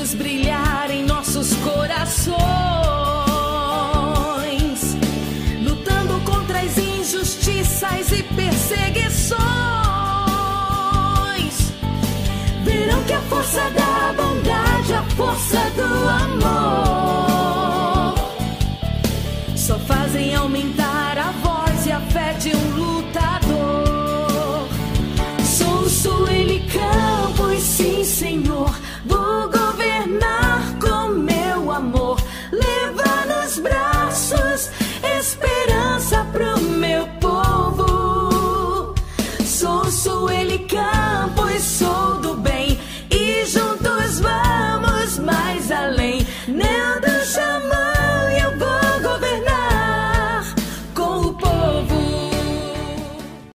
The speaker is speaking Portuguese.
luz brilhar em nossos corações, lutando contra as injustiças e perseguições. Verão que a força da bondade, a força do amor, só fazem aumentar a voz e a fé de um lutador. Sou Sueli Campos, sim Senhor, vou governar com meu amor, levar nos braços esperança pro meu povo. Sou Sueli